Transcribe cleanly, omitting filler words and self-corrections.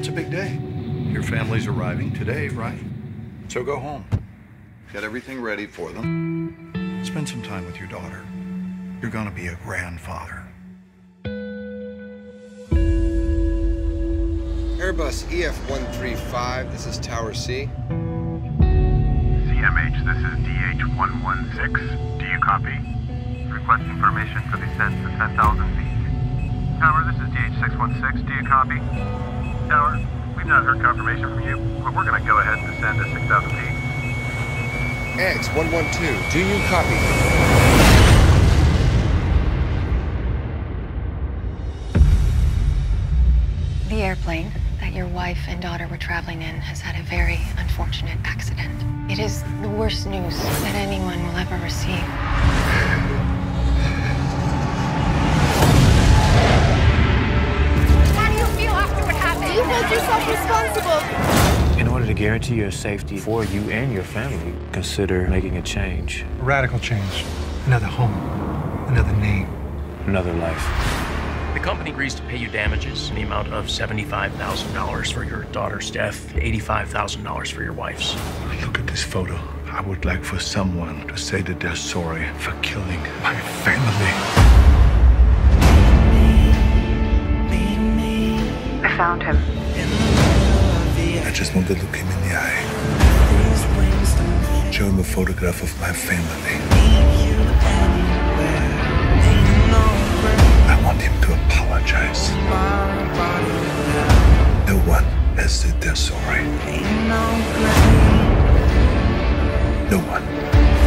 It's a big day. Your family's arriving today, right? So go home. Get everything ready for them. Spend some time with your daughter. You're gonna be a grandfather. Airbus EF135, this is Tower C. CMH, this is DH116. Do you copy? Request information for descent to 10,000 feet. Tower, this is DH616. Do you copy? Tower, we've not heard confirmation from you, but we're going to go ahead and descend to 6,000 feet. X112, do you copy? The airplane that your wife and daughter were traveling in has had a very unfortunate accident. It is the worst news that anyone will ever receive. How do you feel after what happened? You hold yourself responsible. In order to guarantee your safety for you and your family, consider making a change. A radical change. Another home. Another name. Another life. The company agrees to pay you damages in the amount of $75,000 for your daughter's death, $85,000 for your wife's. Look at this photo. I would like for someone to say that they're sorry for killing my family. I found him. I just want to look him in the eye. Show him a photograph of my family. I want him to apologize. No one has said they're sorry. No one.